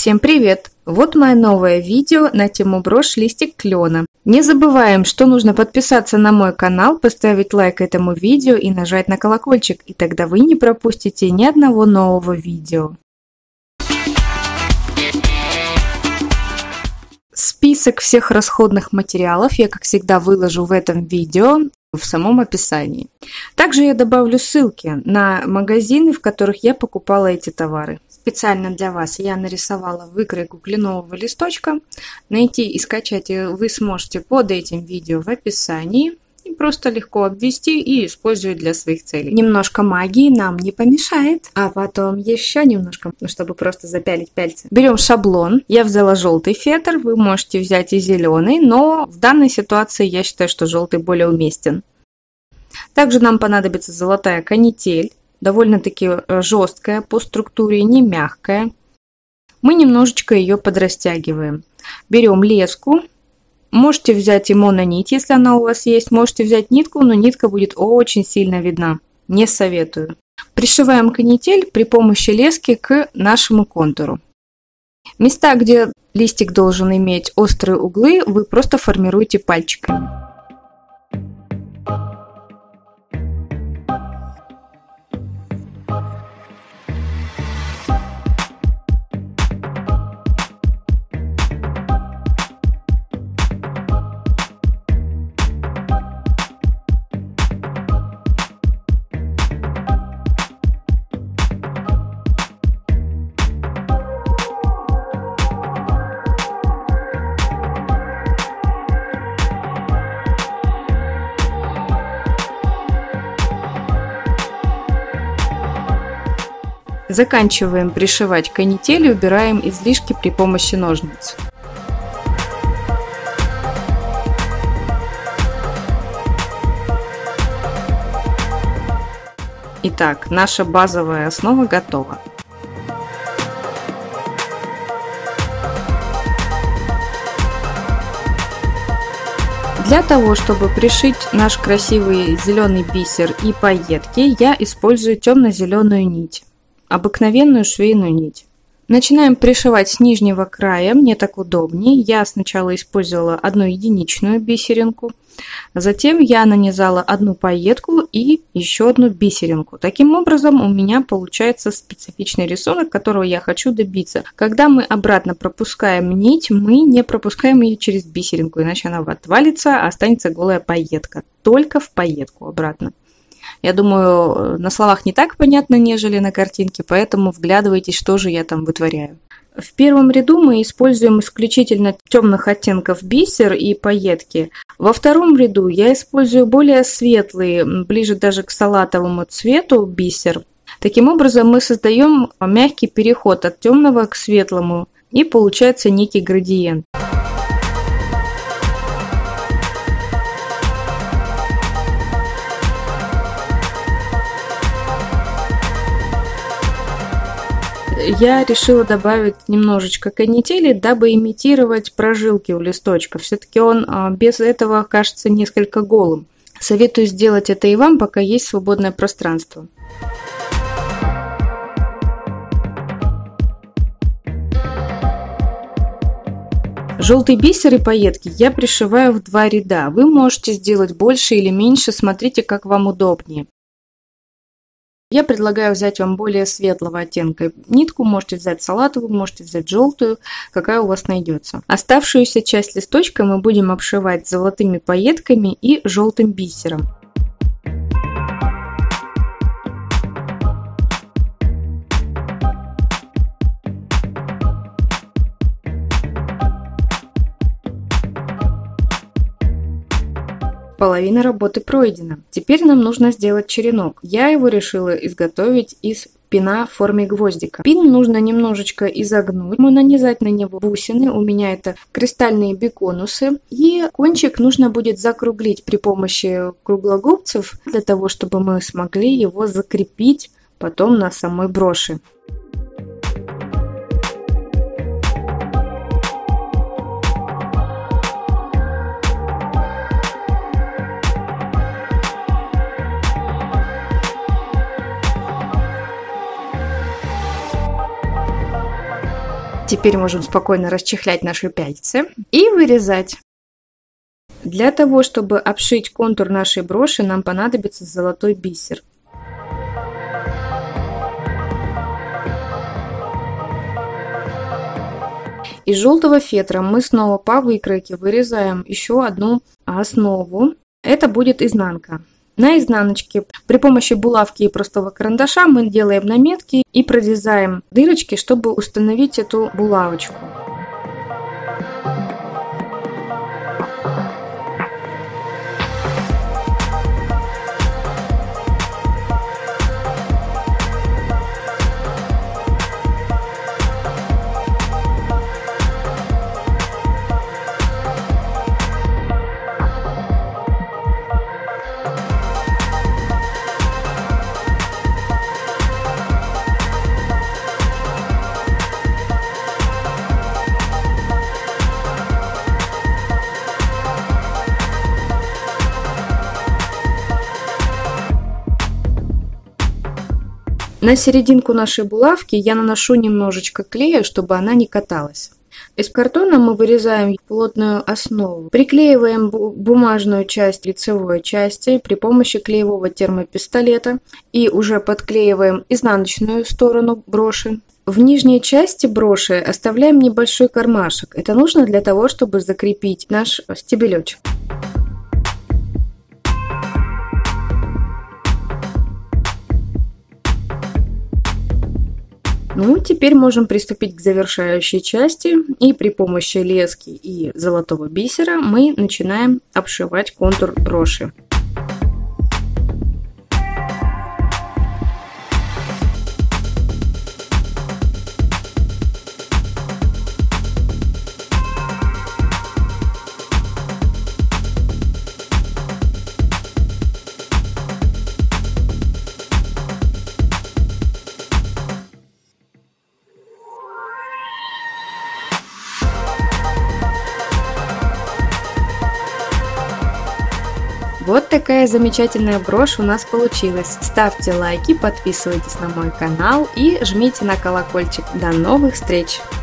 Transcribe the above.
Всем привет! Вот мое новое видео на тему брошь «Листик клена». Не забываем, что нужно подписаться на мой канал, поставить лайк этому видео и нажать на колокольчик, и тогда вы не пропустите ни одного нового видео. Список всех расходных материалов я, как всегда, выложу в этом видео в самом описании. Также я добавлю ссылки на магазины, в которых я покупала эти товары. Специально для вас я нарисовала выкройку кленового листочка. Найти и скачать вы сможете под этим видео в описании. И просто легко обвести и использовать для своих целей. Немножко магии нам не помешает. А потом еще немножко, чтобы просто запялить пальцы. Берем шаблон. Я взяла желтый фетр. Вы можете взять и зеленый, но в данной ситуации я считаю, что желтый более уместен. Также нам понадобится золотая канитель. Довольно-таки жесткая по структуре, не мягкая. Мы немножечко ее подрастягиваем. Берем леску. Можете взять и мононить, если она у вас есть. Можете взять нитку, но нитка будет очень сильно видна. Не советую. Пришиваем канитель при помощи лески к нашему контуру. Места, где листик должен иметь острые углы, вы просто формируете пальчиками. Заканчиваем пришивать канитель и убираем излишки при помощи ножниц. Итак, наша базовая основа готова. Для того, чтобы пришить наш красивый зеленый бисер и пайетки, я использую темно-зеленую нить. Обыкновенную швейную нить. Начинаем пришивать с нижнего края, мне так удобнее. Я сначала использовала одну единичную бисеринку, затем я нанизала одну пайетку и еще одну бисеринку. Таким образом у меня получается специфичный рисунок, которого я хочу добиться. Когда мы обратно пропускаем нить, мы не пропускаем ее через бисеринку, иначе она отвалится, а останется голая пайетка. Только в пайетку обратно. Я думаю, на словах не так понятно, нежели на картинке, поэтому вглядывайтесь, что же я там вытворяю. В первом ряду мы используем исключительно темных оттенков бисер и пайетки. Во втором ряду я использую более светлый, ближе даже к салатовому цвету бисер. Таким образом мы создаем мягкий переход от темного к светлому, и получается некий градиент. Я решила добавить немножечко канители, дабы имитировать прожилки у листочка. Все-таки он без этого кажется несколько голым. Советую сделать это и вам, пока есть свободное пространство. Желтый бисер и пайетки я пришиваю в 2 ряда. Вы можете сделать больше или меньше, смотрите, как вам удобнее. Я предлагаю взять вам более светлого оттенка нитку, можете взять салатовую, можете взять желтую, какая у вас найдется. Оставшуюся часть листочка мы будем обшивать золотыми пайетками и желтым бисером. Половина работы пройдена. Теперь нам нужно сделать черенок. Я его решила изготовить из пина в форме гвоздика. Пин нужно немножечко изогнуть, нанизать на него бусины. У меня это кристальные биконусы. И кончик нужно будет закруглить при помощи круглогубцев, для того, чтобы мы смогли его закрепить потом на самой броши. Теперь можем спокойно расчехлять наши пяльцы и вырезать. Для того, чтобы обшить контур нашей броши, нам понадобится золотой бисер. Из желтого фетра мы снова по выкройке вырезаем еще одну основу. Это будет изнанка. На изнаночке при помощи булавки и простого карандаша мы делаем наметки и прорезаем дырочки, чтобы установить эту булавочку. На серединку нашей булавки я наношу немножечко клея, чтобы она не каталась. Из картона мы вырезаем плотную основу. Приклеиваем бумажную часть лицевой части при помощи клеевого термопистолета и уже подклеиваем изнаночную сторону броши. В нижней части броши оставляем небольшой кармашек. Это нужно для того, чтобы закрепить наш стебелечек. Ну, теперь можем приступить к завершающей части, и при помощи лески и золотого бисера мы начинаем обшивать контур броши. Вот такая замечательная брошь у нас получилась. Ставьте лайки, подписывайтесь на мой канал и жмите на колокольчик. До новых встреч!